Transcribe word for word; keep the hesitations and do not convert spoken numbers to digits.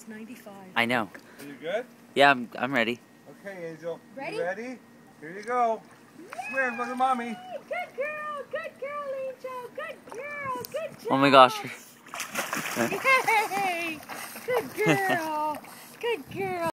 is ninety-five. I know. Are you good? Yeah, I'm, I'm ready. Okay, Angel. Ready? You ready? Here you go. Swim, look at mommy. Good girl, good girl, Angel. Good girl, good job. Oh my gosh. Yay! Good girl, good girl.